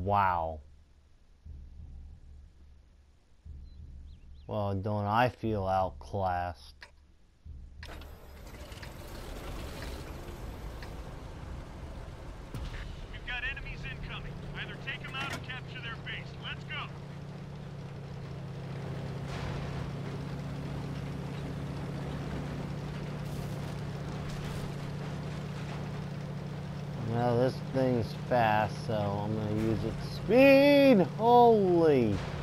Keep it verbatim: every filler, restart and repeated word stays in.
Wow. Well, don't I feel outclassed? We've got enemies incoming. Either take them out or capture their base. Let's go. Well, this thing's fast, so I'm gonna use its speed. Holy!